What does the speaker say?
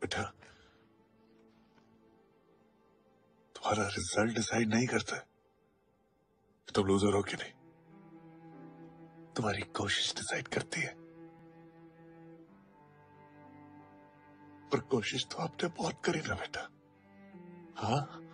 बेटा, तुम्हारा result decide नहीं करता कि तुम लूजर हो कि नहीं। तुम्हारी कोशिश डिसाइड करती है। पर कोशिश तो आपने बहुत करी ना बेटा। हाँ,